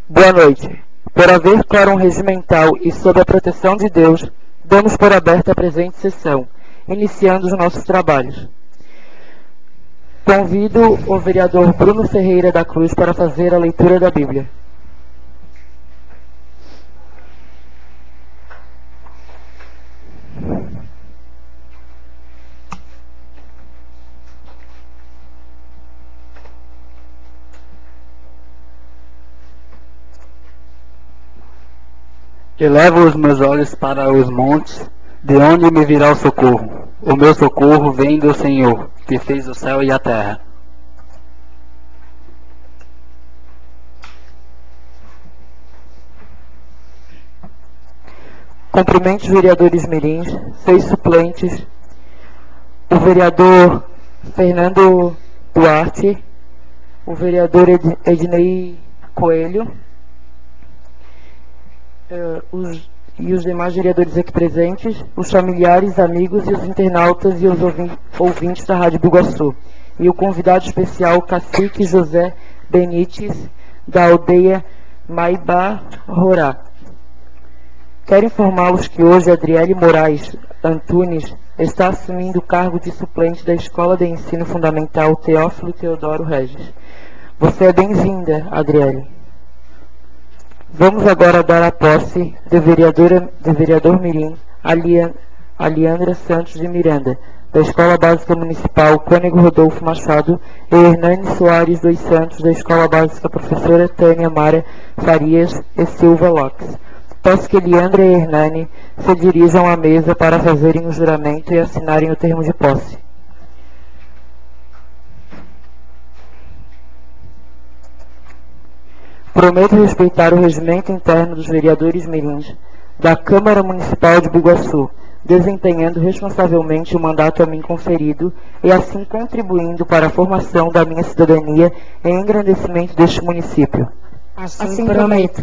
Boa noite. Por haver quórum regimental e sob a proteção de Deus, damos por aberta a presente sessão, iniciando os nossos trabalhos. Convido o vereador Bruno Ferreira da Cruz para fazer a leitura da Bíblia. Elevo os meus olhos para os montes, de onde me virá o socorro. O meu socorro vem do Senhor, que fez o céu e a terra. Cumprimento os vereadores mirins, 6 suplentes, o vereador Fernando Duarte, o vereador Ednei Coelho, e os demais vereadores aqui presentes, os familiares, amigos e os internautas e os ouvintes da Rádio Biguaçu. E o convidado especial, Cacique José Benites, da aldeia Maibá Rorá. Quero informá-los que hoje Adriele Moraes Antunes está assumindo o cargo de suplente da Escola de Ensino Fundamental Teófilo Teodoro Regis. Você é bem-vinda, Adriele. Vamos agora dar a posse do vereador mirim, Aliandra Santos de Miranda, da Escola Básica Municipal Cônego Rodolfo Machado, e Hernani Soares dos Santos, da Escola Básica Professora Tânia Mara Farias e Silva Lopes. Peço que Aliandra e Hernani se dirijam à mesa para fazerem o juramento e assinarem o termo de posse. Prometo respeitar o regimento interno dos vereadores mirins da Câmara Municipal de Biguaçu, desempenhando responsavelmente o mandato a mim conferido e assim contribuindo para a formação da minha cidadania e engrandecimento deste município. Assim prometo.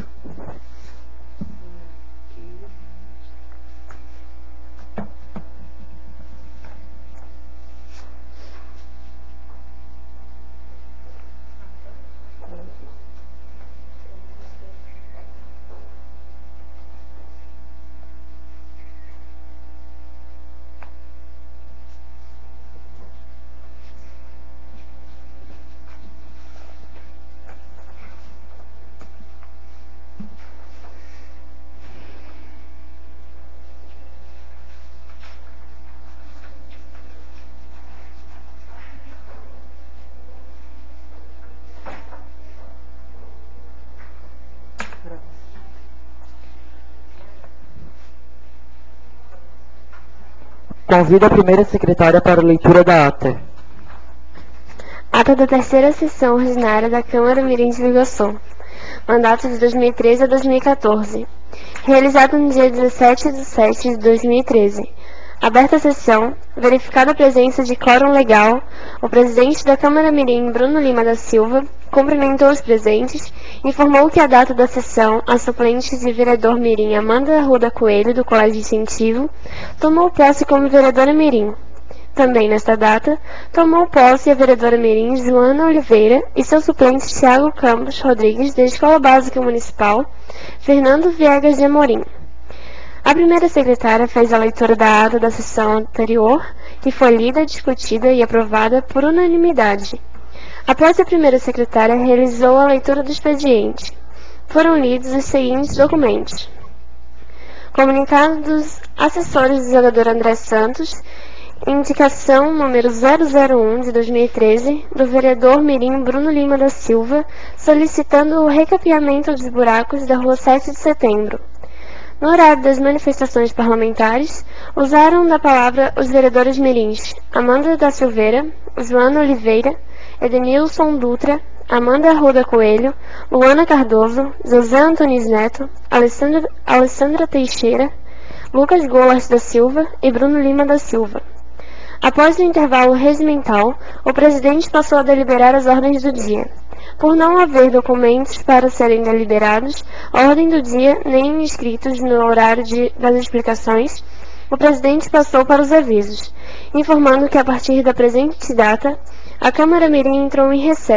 Convido a primeira secretária para a leitura da ata. Ata da terceira sessão ordinária da Câmara Mirim de Biguaçu. Mandato de 2013 a 2014. Realizado no dia 17/7 de 2013. Aberta a sessão, verificada a presença de quórum legal, o presidente da Câmara Mirim, Bruno Lima da Silva, cumprimentou os presentes, informou que a data da sessão, a suplente de vereador mirim Amanda Arruda Coelho, do Colégio de Incentivo, tomou posse como vereadora mirim. Também nesta data, tomou posse a vereadora mirim Joana Oliveira e seu suplente Thiago Campos Rodrigues, da Escola Básica Municipal Fernando Viegas de Amorim. A primeira secretária fez a leitura da ata da sessão anterior, que foi lida, discutida e aprovada por unanimidade. Após a primeira secretária, realizou a leitura do expediente. Foram lidos os seguintes documentos. Comunicado dos assessores do jogador André Santos, indicação número 001 de 2013, do vereador mirim Bruno Lima da Silva, solicitando o recapeamento dos buracos da rua 7 de setembro. No horário das manifestações parlamentares, usaram da palavra os vereadores mirins Amanda da Silveira, Joana Oliveira, Edenilson Dutra, Amanda Arruda Coelho, Luana Cardoso, José Antunes Neto, Alessandra Teixeira, Lucas Golas da Silva e Bruno Lima da Silva. Após o intervalo regimental, o presidente passou a deliberar as ordens do dia. Por não haver documentos para serem deliberados, a ordem do dia nem inscritos no horário das explicações, o presidente passou para os avisos, informando que a partir da presente data, a Câmara Mirim entrou em recesso,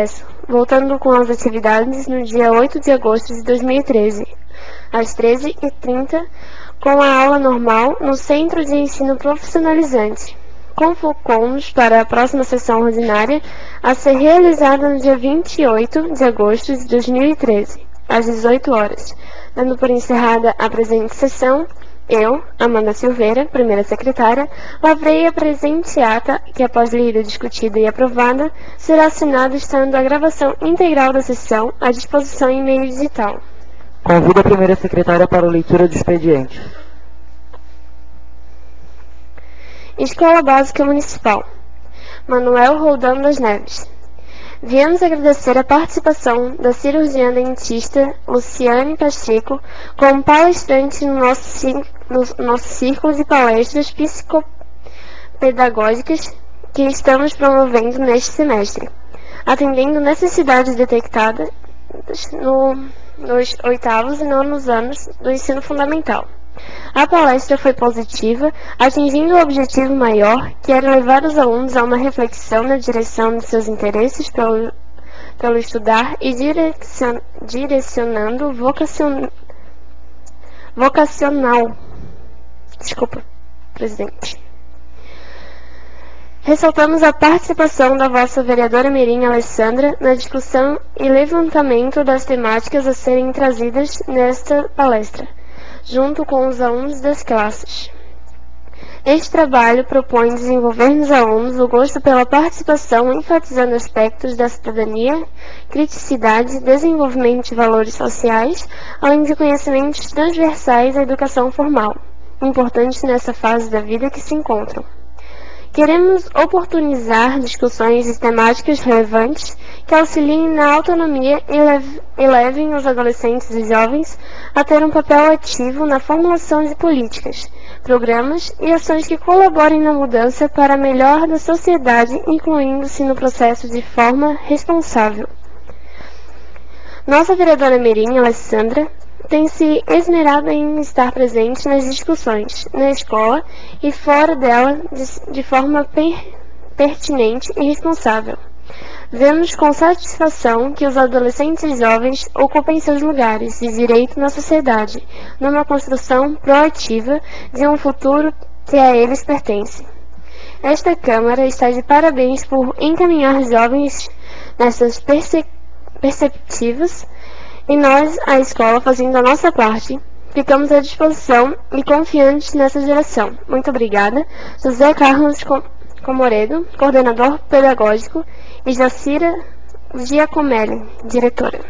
voltando com as atividades no dia 8 de agosto de 2013, às 13h30, com a aula normal no Centro de Ensino Profissionalizante. Convocamos para a próxima sessão ordinária a ser realizada no dia 28 de agosto de 2013, às 18 horas. Dando por encerrada a presente sessão, eu, Amanda Silveira, primeira secretária, lavrei a presente ata, que após lida, discutida e aprovada, será assinada estando a gravação integral da sessão à disposição em meio digital. Convido a primeira secretária para a leitura do expediente. Escola Básica Municipal. Manuel Roldão das Neves. Viemos agradecer a participação da cirurgiã dentista Luciane Pacheco como palestrante no nosso círculo de palestras psicopedagógicas que estamos promovendo neste semestre, atendendo necessidades detectadas nos 8º e 9º anos do ensino fundamental. A palestra foi positiva, atingindo o objetivo maior, que era levar os alunos a uma reflexão na direção de seus interesses pelo estudar e direcionando vocacional. Desculpa, presidente. Ressaltamos a participação da vossa vereadora Mirim Alessandra na discussão e levantamento das temáticas a serem trazidas nesta palestra, junto com os alunos das classes. Este trabalho propõe desenvolver nos alunos o gosto pela participação, enfatizando aspectos da cidadania, criticidade, desenvolvimento de valores sociais, além de conhecimentos transversais à educação formal, importantes nessa fase da vida que se encontram. Queremos oportunizar discussões de temáticas relevantes que auxiliem na autonomia e levem os adolescentes e jovens a ter um papel ativo na formulação de políticas, programas e ações que colaborem na mudança para melhor da sociedade, incluindo-se no processo de forma responsável. Nossa vereadora Mirim Alessandra tem se esmerado em estar presente nas discussões, na escola e fora dela, de forma pertinente e responsável. Vemos com satisfação que os adolescentes e jovens ocupem seus lugares de direito na sociedade, numa construção proativa de um futuro que a eles pertence. Esta Câmara está de parabéns por encaminhar jovens nessas perspectivas. E nós, a escola, fazendo a nossa parte, ficamos à disposição e confiantes nessa direção. Muito obrigada. José Carlos Comoredo, coordenador pedagógico, e Jacira Giacomelli, diretora.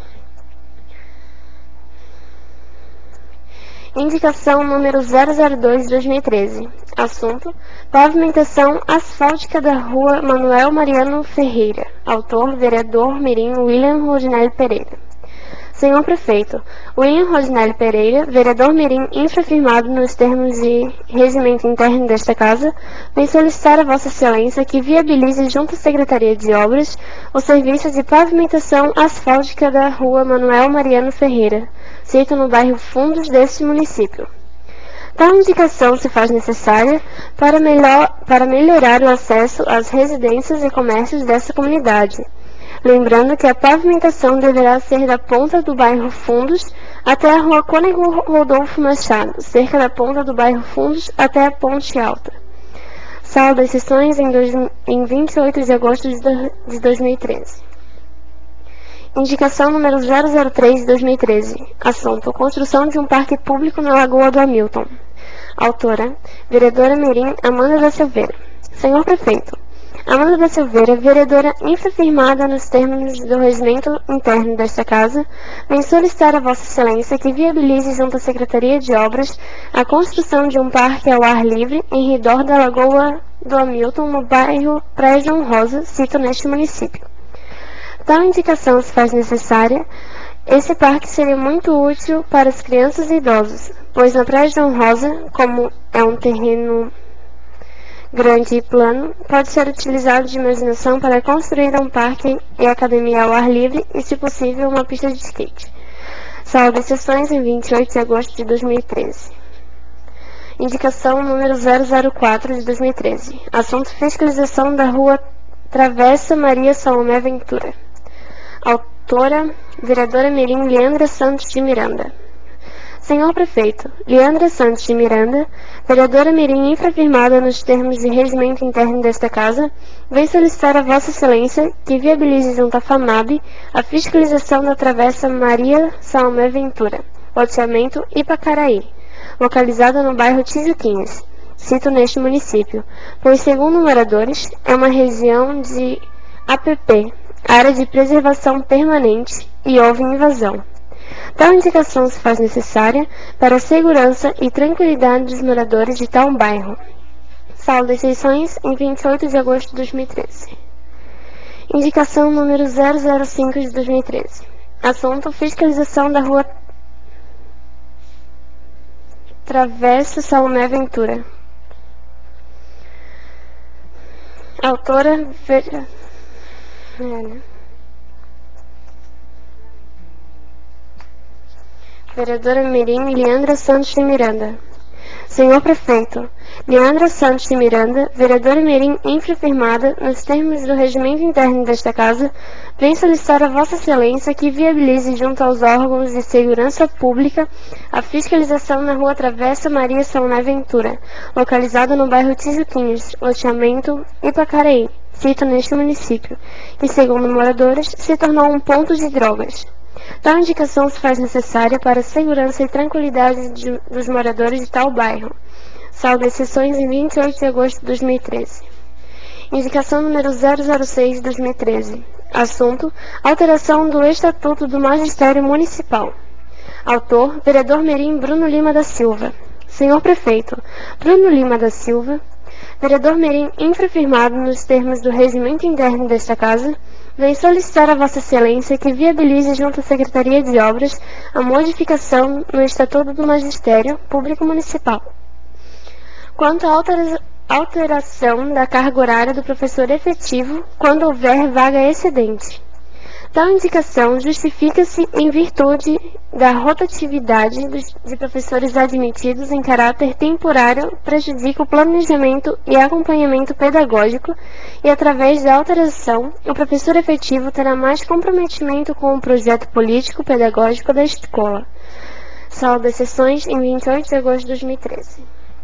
Indicação número 002/2013. Assunto: pavimentação asfáltica da rua Manuel Mariano Ferreira. Autor: vereador Mirim William Rodinelli Pereira. Senhor Prefeito, William Rodinelli Pereira, vereador Mirim infrafirmado nos termos de regimento interno desta Casa, vem solicitar a Vossa Excelência que viabilize junto à Secretaria de Obras o serviço de pavimentação asfáltica da rua Manuel Mariano Ferreira, situado no bairro Fundos deste município. Tal indicação se faz necessária para melhorar o acesso às residências e comércios dessa comunidade. Lembrando que a pavimentação deverá ser da ponta do bairro Fundos até a rua Cônego Rodolfo Machado, cerca da ponta do bairro Fundos até a Ponte Alta. Sala das sessões em 28 de agosto de 2013. Indicação número 003/2013. Assunto: construção de um parque público na Lagoa do Hamilton. Autora: vereadora Mirim Amanda da Silveira. Senhor Prefeito, Amanda da Silveira, vereadora infrafirmada nos termos do regimento interno desta Casa, vem solicitar a Vossa Excelência que viabilize junto à Secretaria de Obras a construção de um parque ao ar livre em redor da Lagoa do Hamilton, no bairro Praia João Rosa, situado neste município. Tal indicação se faz necessária. Esse parque seria muito útil para as crianças e idosos, pois na Praia João Rosa, como é um terreno grande e plano, pode ser utilizado de imaginação para construir um parque e academia ao ar livre e, se possível, uma pista de skate. Sala de sessões em 28 de agosto de 2013. Indicação número 004/2013. Assunto: fiscalização da rua Travessa Maria Salomé Ventura. Autora, vereadora Mirim Leandra Santos de Miranda. Senhor Prefeito, Leandra Santos de Miranda, vereadora Mirim infrafirmada nos termos de regimento interno desta Casa, vem solicitar a Vossa Excelência que viabilize junto à FAMAB a fiscalização da Travessa Maria Salomé Ventura, loteamento Ipacaraí, localizada no bairro Tijuquinhas, cito neste município, pois, segundo moradores, é uma região de APP, área de preservação permanente, e houve invasão. Tal indicação se faz necessária para a segurança e tranquilidade dos moradores de tal bairro. Sala das Sessões, em 28 de agosto de 2013. Indicação número 005 de 2013. Assunto: fiscalização da rua Travessa Salomé Ventura. Autora, vereadora Mirim Leandra Santos de Miranda. Senhor Prefeito, Leandra Santos de Miranda, vereadora Mirim infrafirmada nos termos do regimento interno desta Casa, vem solicitar a Vossa Excelência que viabilize junto aos órgãos de segurança pública a fiscalização na rua Travessa Maria Salomé Ventura, localizada no bairro Tijuquinhas, loteamento Ipacaraí, cito neste município, que, segundo moradores, se tornou um ponto de drogas. Tal indicação se faz necessária para a segurança e tranquilidade dos moradores de tal bairro. Sala das Sessões, em 28 de agosto de 2013. Indicação número 006 de 2013. Assunto: alteração do Estatuto do Magistério Municipal. Autor: vereador Mirim Bruno Lima da Silva. Senhor Prefeito, Bruno Lima da Silva, vereador Mirim infrafirmado nos termos do regimento interno desta Casa, vem solicitar a Vossa Excelência que viabilize junto à Secretaria de Obras a modificação no Estatuto do Magistério Público Municipal quanto à alteração da carga horária do professor efetivo quando houver vaga excedente. Tal indicação justifica-se em virtude da rotatividade de professores admitidos em caráter temporário, prejudica o planejamento e acompanhamento pedagógico e, através da alteração, o professor efetivo terá mais comprometimento com o projeto político-pedagógico da escola. Sala das Sessões, em 28 de agosto de 2013.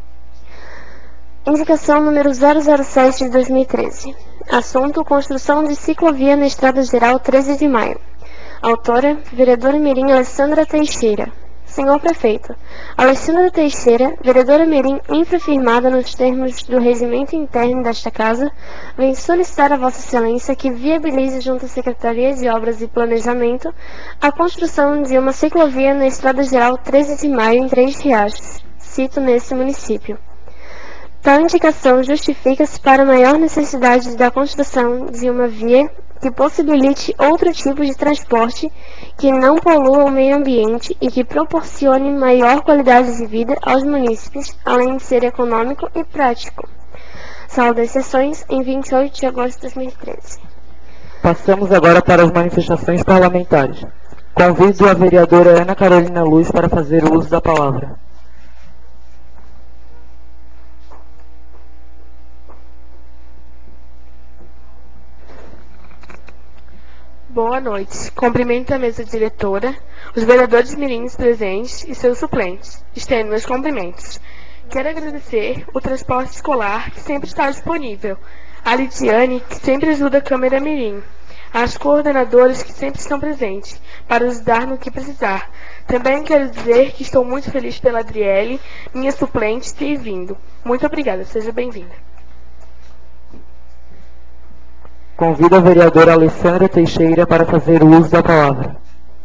Indicação número 007 de 2013. Assunto: construção de ciclovia na Estrada Geral 13 de Maio. Autora: vereadora Mirim Alessandra Teixeira. Senhor Prefeito, Alessandra Teixeira, vereadora Mirim infrafirmada nos termos do regimento interno desta Casa, vem solicitar a Vossa Excelência que viabilize junto à Secretaria de Obras e Planejamento a construção de uma ciclovia na Estrada Geral 13 de Maio em Três Riachos, cito nesse município. Tal indicação justifica-se para a maior necessidade da construção de uma via que possibilite outro tipo de transporte que não polua o meio ambiente e que proporcione maior qualidade de vida aos munícipes, além de ser econômico e prático. Sala das Sessões, em 28 de agosto de 2013. Passamos agora para as manifestações parlamentares. Convido a vereadora Ana Carolina Luz para fazer o uso da palavra. Boa noite. Cumprimento a mesa diretora, os vereadores mirins presentes e seus suplentes. Estendo meus cumprimentos. Quero agradecer o transporte escolar que sempre está disponível, a Lidiane, que sempre ajuda a Câmara Mirim, as coordenadoras que sempre estão presentes para ajudar no que precisar. Também quero dizer que estou muito feliz pela Adriele, minha suplente, ter vindo. Muito obrigada, seja bem-vinda. Convido a vereadora Alessandra Teixeira para fazer o uso da palavra.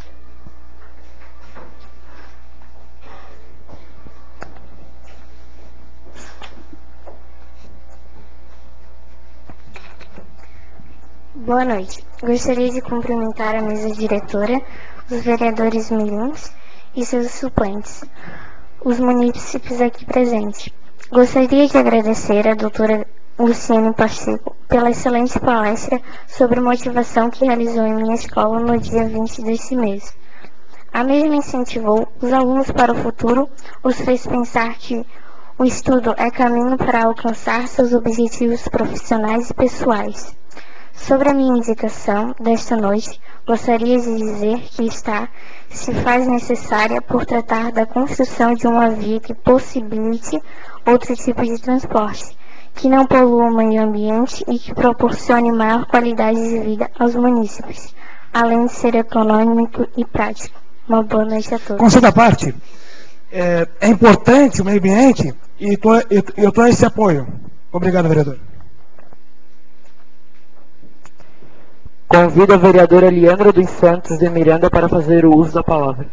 Boa noite. Gostaria de cumprimentar a mesa diretora, os vereadores mirins e seus suplentes, os munícipes aqui presentes. Gostaria de agradecer à doutora Luciane Pacheco pela excelente palestra sobre motivação que realizou em minha escola no dia 20 deste mês. A mesma incentivou os alunos para o futuro, os fez pensar que o estudo é caminho para alcançar seus objetivos profissionais e pessoais. Sobre a minha indicação desta noite, gostaria de dizer que se faz necessária por tratar da construção de uma via que possibilite outro tipo de transporte, que não polua o meio ambiente e que proporcione maior qualidade de vida aos munícipes, além de ser econômico e prático. Uma boa noite a todos. Conceito à parte, é importante o meio ambiente e eu tô a esse apoio. Obrigado, vereador. Convido a vereadora Leandra dos Santos de Miranda para fazer o uso da palavra.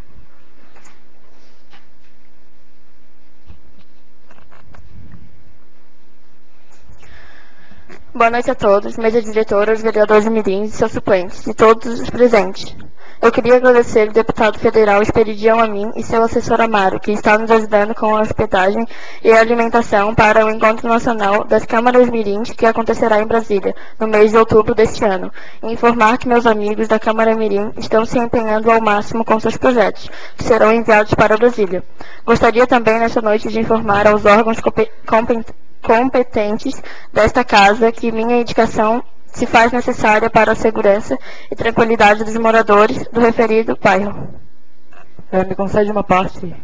Boa noite a todos, mesa diretora, os vereadores mirins e seus suplentes, e todos os presentes. Eu queria agradecer ao deputado federal Esperidião Amin e seu assessor Amaro, que está nos ajudando com a hospedagem e a alimentação para o Encontro Nacional das Câmaras Mirins, que acontecerá em Brasília, no mês de outubro deste ano, e informar que meus amigos da Câmara Mirim estão se empenhando ao máximo com seus projetos, que serão enviados para Brasília. Gostaria também nesta noite de informar aos órgãos competentes desta casa que minha indicação se faz necessária para a segurança e tranquilidade dos moradores do referido bairro. Me concede uma parte.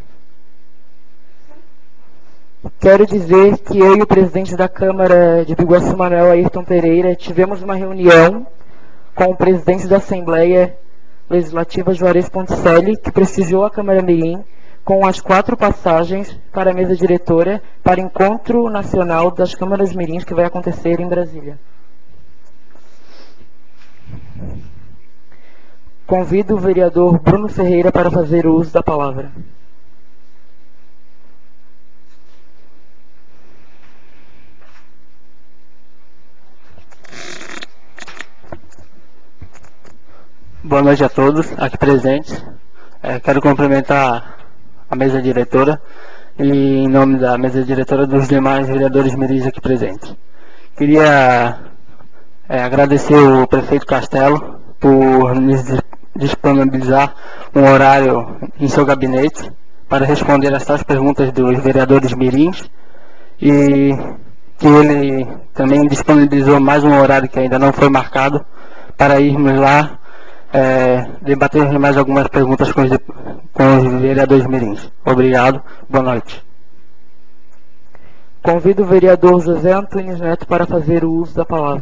Quero dizer que eu e o presidente da Câmara de Biguaçu, Manuel Ayrton Pereira, tivemos uma reunião com o presidente da Assembleia Legislativa, Juarez Ponticelli, que prestigiou a Câmara Mirim com as 4 passagens para a mesa diretora para o Encontro Nacional das Câmaras Mirins, que vai acontecer em Brasília. Convido o vereador Bruno Ferreira para fazer o uso da palavra. Boa noite a todos aqui presentes. Quero cumprimentar a mesa diretora e, em nome da mesa diretora, dos demais vereadores mirins aqui presentes. Queria agradecer o prefeito Castelo por nos disponibilizar um horário em seu gabinete para responder essas perguntas dos vereadores mirins, e que ele também disponibilizou mais um horário que ainda não foi marcado para irmos lá debater mais algumas perguntas com os vereadores mirins. Obrigado, boa noite. Convido o vereador José Antunes Neto para fazer o uso da palavra.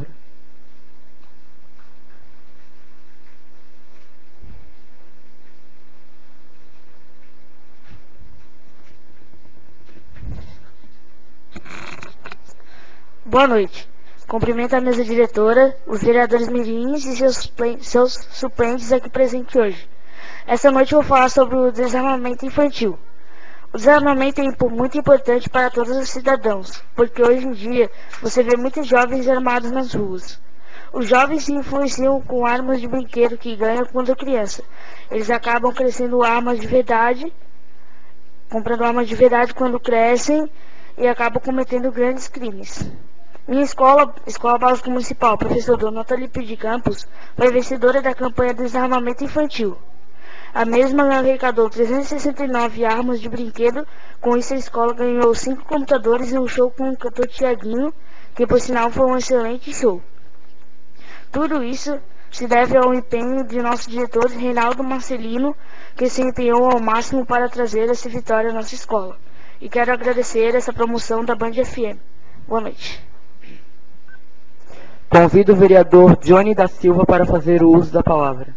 Boa noite. Cumprimento a mesa diretora, os vereadores mirins e seus suplentes aqui presentes hoje. Essa noite eu vou falar sobre o desarmamento infantil. O desarmamento é muito importante para todos os cidadãos, porque hoje em dia você vê muitos jovens armados nas ruas. Os jovens se influenciam com armas de brinquedo que ganham quando criança. Eles acabam crescendo armas de verdade, comprando armas de verdade quando crescem e acabam cometendo grandes crimes. Minha escola básica municipal, professor Dona Natalipe de Campos, foi vencedora da campanha de desarmamento infantil. A mesma arrecadou 369 armas de brinquedo. Com isso, a escola ganhou 5 computadores e um show com o cantor Tiaguinho, que por sinal foi um excelente show. Tudo isso se deve ao empenho de nosso diretor Reinaldo Marcelino, que se empenhou ao máximo para trazer essa vitória à nossa escola. E quero agradecer essa promoção da Band FM. Boa noite. Convido o vereador Johnny da Silva para fazer o uso da palavra.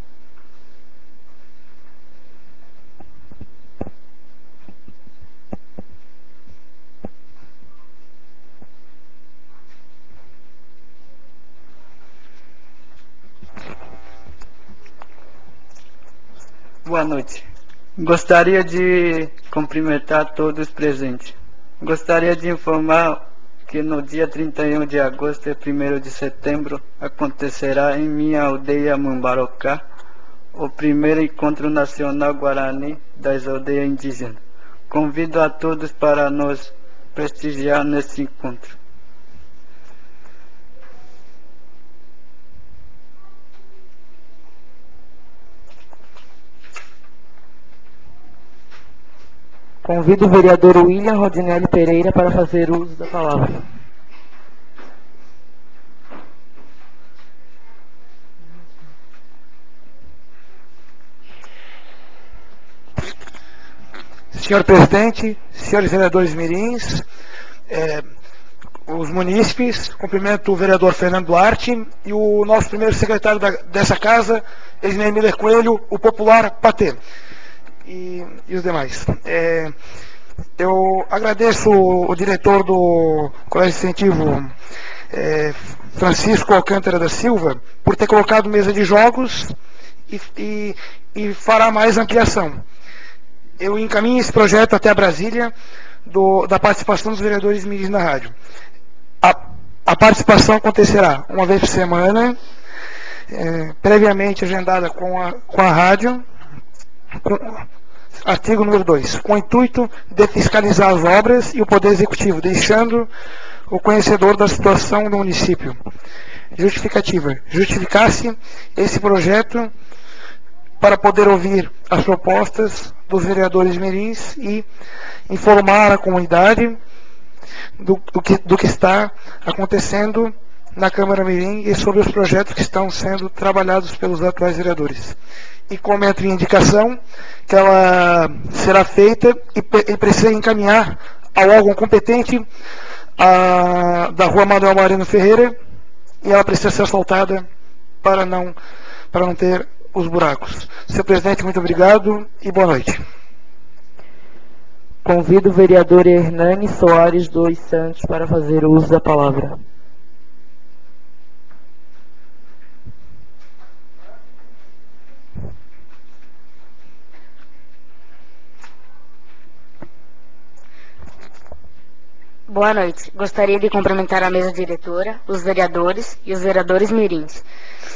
Boa noite. Gostaria de cumprimentar todos os presentes. Gostaria de informar que no dia 31 de agosto e 1º de setembro acontecerá em minha aldeia Mambarocá o primeiro Encontro Nacional Guarani das Aldeias Indígenas. Convido a todos para nos prestigiar nesse encontro. Convido o vereador William Rodinelli Pereira para fazer uso da palavra. senhor presidente, senhores vereadores mirins, os munícipes, cumprimento o vereador Fernando Duarte e o nosso primeiro secretário dessa casa, Ednei Miller Coelho, o popular Patê, e os demais. Eu agradeço o diretor do Colégio de Incentivo, Francisco Alcântara da Silva, por ter colocado mesa de jogos e fará mais ampliação. Eu encaminho esse projeto até a Brasília da participação dos vereadores mirins na rádio. A participação acontecerá uma vez por semana, previamente agendada com a rádio, artigo número 2, com o intuito de fiscalizar as obras e o Poder Executivo, deixando o conhecedor da situação do município. Justificativa. Justificar-se esse projeto para poder ouvir as propostas dos vereadores mirins e informar a comunidade do que está acontecendo na Câmara Mirim e sobre os projetos que estão sendo trabalhados pelos atuais vereadores. E como entra em indicação, que ela será feita e precisa encaminhar ao órgão competente da Rua Manuel Marino Ferreira, e ela precisa ser asfaltada para não ter os buracos. Senhor presidente, muito obrigado e boa noite. Convido o vereador Hernani Soares dos Santos para fazer uso da palavra. Boa noite. Gostaria de cumprimentar a mesa diretora, os vereadores e os vereadores mirins,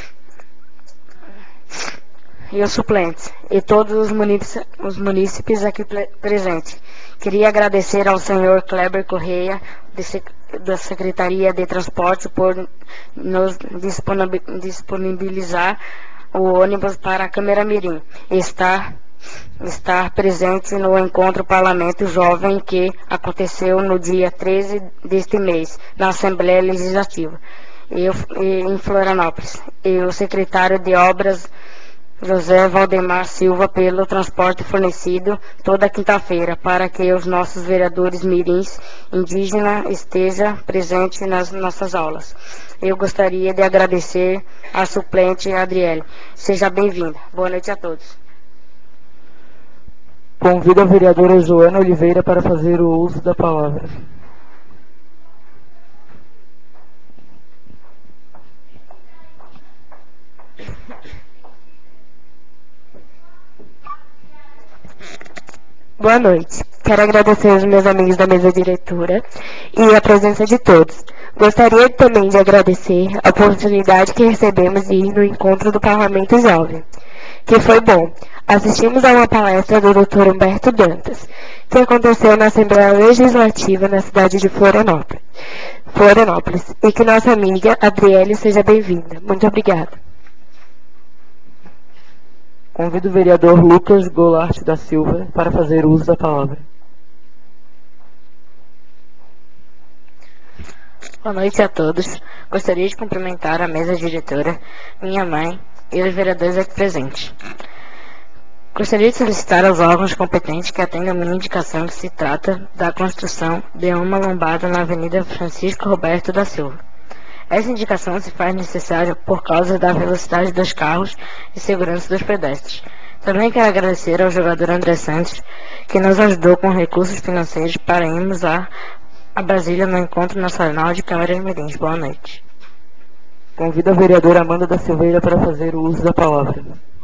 e os suplentes, e todos os munícipes aqui presentes. Queria agradecer ao senhor Kleber Correia, da Secretaria de Transporte, por nos disponibilizar o ônibus para a Câmara Mirim e estar presente no encontro Parlamento Jovem que aconteceu no dia 13 deste mês, na Assembleia Legislativa, em Florianópolis, e o secretário de Obras, José Valdemar Silva, pelo transporte fornecido toda quinta-feira, para que os nossos vereadores mirins indígenas estejam presentes nas nossas aulas. Eu gostaria de agradecer à suplente Adriele. Seja bem-vinda. Boa noite a todos. Convido a vereadora Joana Oliveira para fazer o uso da palavra. Boa noite. Quero agradecer aos meus amigos da mesa diretora e a presença de todos. Gostaria também de agradecer a oportunidade que recebemos de ir no encontro do Parlamento Jovem, que foi bom. Assistimos a uma palestra do Dr. Humberto Dantas, que aconteceu na Assembleia Legislativa na cidade de Florianópolis, e que nossa amiga Adriele seja bem-vinda. Muito obrigada. Convido o vereador Lucas Golart da Silva para fazer uso da palavra. Boa noite a todos. Gostaria de cumprimentar a mesa diretora, minha mãe e os vereadores aqui presentes. Gostaria de solicitar aos órgãos competentes que atendam a minha indicação que se trata da construção de uma lombada na Avenida Francisco Roberto da Silva. Essa indicação se faz necessária por causa da velocidade dos carros e segurança dos pedestres. Também quero agradecer ao jogador André Santos, que nos ajudou com recursos financeiros para irmos a Brasília no Encontro Nacional de Câmaras Mirins. Boa noite. Convido a vereadora Amanda da Silveira para fazer o uso da palavra.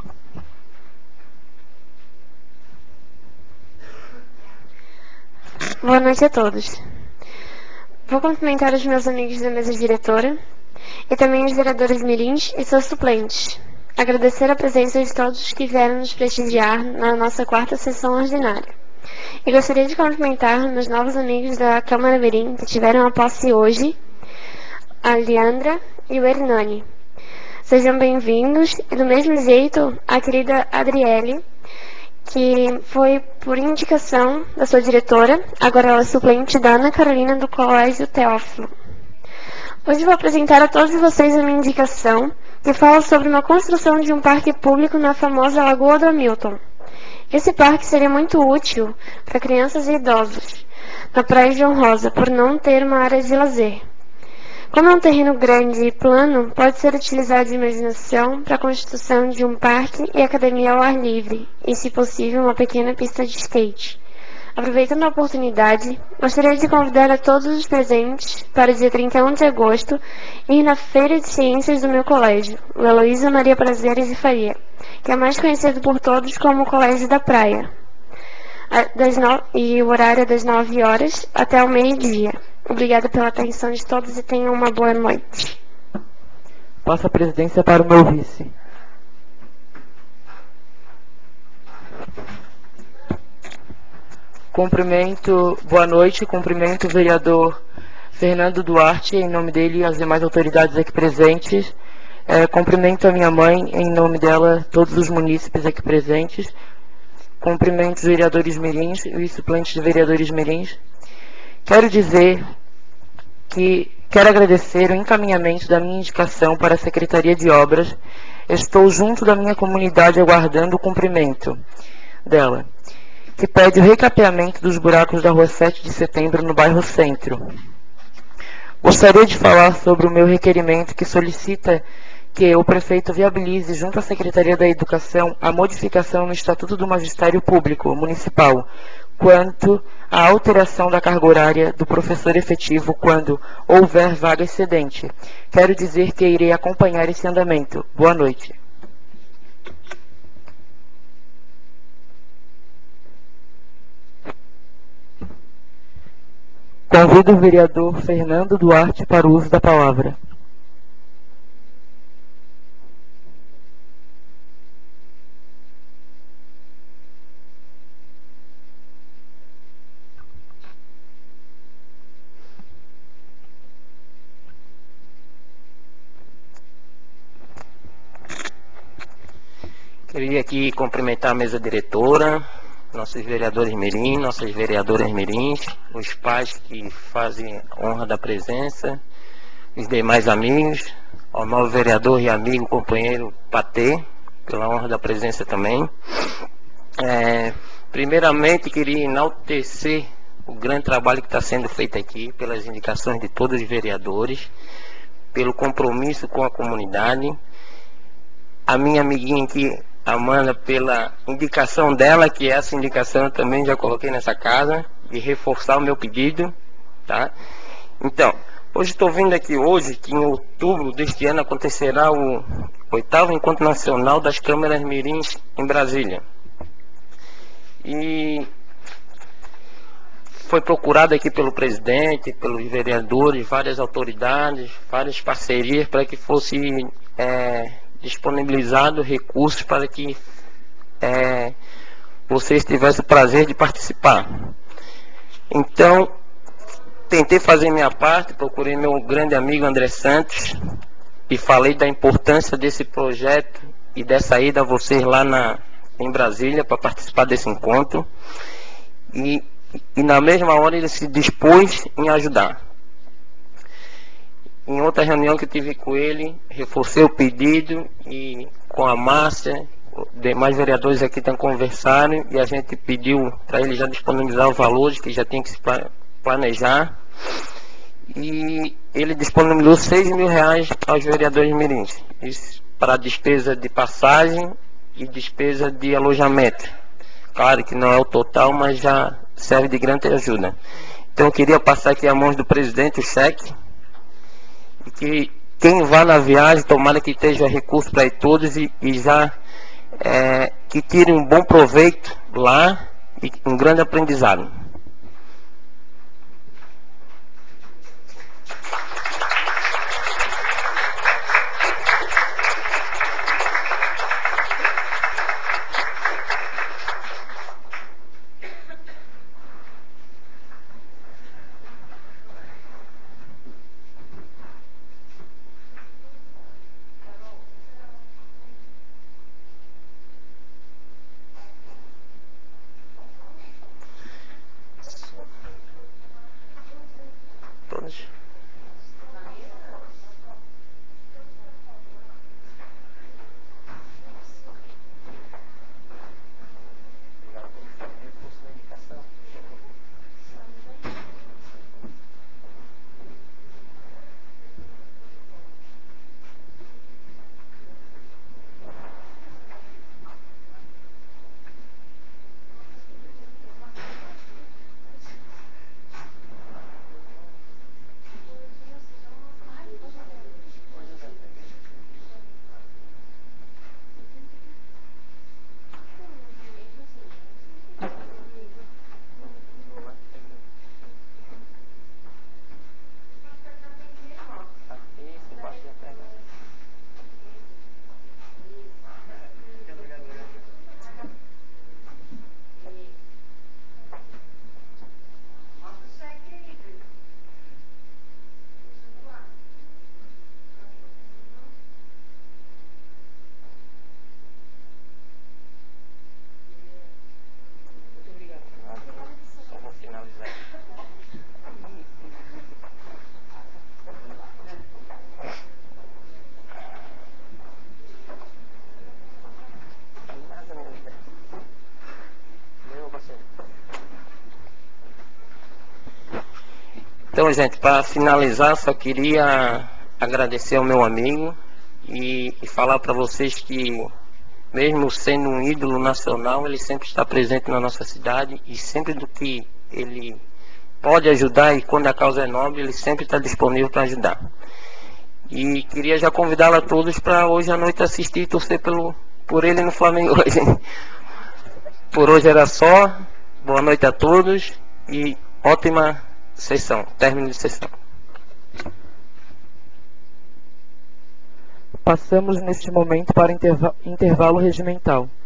Boa noite a todos. Vou cumprimentar os meus amigos da mesa diretora e também os vereadores mirins e seus suplentes. Agradecer a presença de todos que vieram nos prestigiar na nossa 4ª sessão ordinária. E gostaria de cumprimentar meus novos amigos da Câmara Mirim que tiveram a posse hoje, a Leandra e o Hernani. Sejam bem-vindos e do mesmo jeito a querida Adriele, que foi por indicação da sua diretora, agora ela é suplente da Ana Carolina do Colégio Teófilo. Hoje vou apresentar a todos vocês a minha indicação, que fala sobre uma construção de um parque público na famosa Lagoa do Hamilton. Esse parque seria muito útil para crianças e idosos na Praia João Rosa, por não ter uma área de lazer. Como é um terreno grande e plano, pode ser utilizado de imaginação para a construção de um parque e academia ao ar livre, e, se possível, uma pequena pista de skate. Aproveitando a oportunidade, gostaria de convidar a todos os presentes para o dia 31 de agosto ir na Feira de Ciências do meu colégio, o Heloísa Maria Prazeres de Faria, que é mais conhecido por todos como o Colégio da Praia. E o horário é das 9 horas até o meio-dia. Obrigada pela atenção de todos e tenham uma boa noite. Passo a presidência para o meu vice. Boa noite, cumprimento o vereador Fernando Duarte, em nome dele e as demais autoridades aqui presentes. Cumprimento a minha mãe, em nome dela, todos os munícipes aqui presentes. Cumprimento os vereadores mirins e os suplentes de vereadores mirins. Quero agradecer o encaminhamento da minha indicação para a Secretaria de Obras. Estou junto da minha comunidade aguardando o cumprimento dela, que pede o recapeamento dos buracos da Rua 7 de Setembro no bairro Centro. Gostaria de falar sobre o meu requerimento que solicita que o prefeito viabilize junto à Secretaria da Educação a modificação no Estatuto do Magistério Público Municipal quanto à alteração da carga horária do professor efetivo quando houver vaga excedente. Quero dizer que irei acompanhar esse andamento. Boa noite. Convido o vereador Fernando Duarte para o uso da palavra. Queria aqui cumprimentar a mesa diretora, nossos vereadores mirins, nossas vereadoras mirins, os pais que fazem honra da presença, os demais amigos, ao novo vereador e amigo, companheiro Patê, pela honra da presença também. Primeiramente, queria enaltecer o grande trabalho que está sendo feito aqui, pelas indicações de todos os vereadores, pelo compromisso com a comunidade. A minha amiguinha aqui, Amanda, pela indicação dela, que essa indicação eu também já coloquei nessa casa, de reforçar o meu pedido, tá? Então, hoje estou vindo aqui hoje, que em outubro deste ano acontecerá o 8º Encontro Nacional das Câmaras Mirins em Brasília. E foi procurado aqui pelo presidente, pelos vereadores, várias autoridades, várias parcerias para que fosse disponibilizado recursos para que vocês tivessem o prazer de participar. Então, tentei fazer minha parte, procurei meu grande amigo André Santos e falei da importância desse projeto e dessa ida a vocês lá em Brasília para participar desse encontro. E na mesma hora ele se dispôs em ajudar. Em outra reunião que tive com ele, reforcei o pedido e com a Márcia, demais vereadores aqui estão conversando e a gente pediu para ele já disponibilizar os valores que já tem que se planejar. E ele disponibilizou R$6.000 aos vereadores mirins, isso para despesa de passagem e despesa de alojamento. Claro que não é o total, mas já serve de grande ajuda. Então eu queria passar aqui a mão do presidente o cheque, e que quem vá na viagem, tomara que esteja recurso para todos e já que tirem um bom proveito lá e um grande aprendizado. Então, gente, para finalizar, só queria agradecer ao meu amigo e falar para vocês que, mesmo sendo um ídolo nacional, ele sempre está presente na nossa cidade e sempre do que ele pode ajudar, e quando a causa é nobre, ele sempre está disponível para ajudar. E queria já convidá-lo a todos para hoje à noite assistir e torcer por ele no Flamengo hoje. Por hoje era só. Boa noite a todos e ótima sessão, término de sessão. Passamos neste momento para intervalo regimental.